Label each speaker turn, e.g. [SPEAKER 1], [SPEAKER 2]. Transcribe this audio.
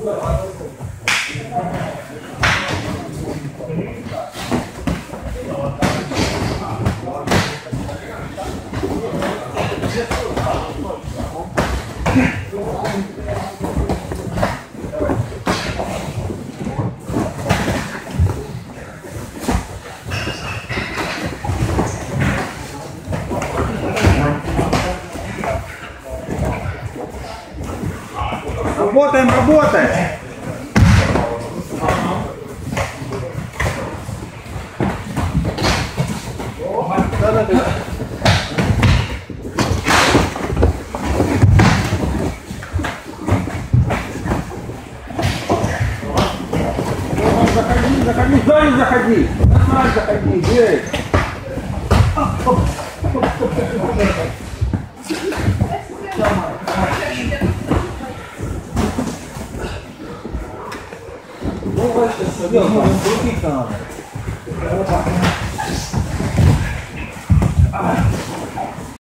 [SPEAKER 1] Работаем, работаем! Да. Заходи, сзади заходи! Нормально заходи, ей! Ну, крутить надо.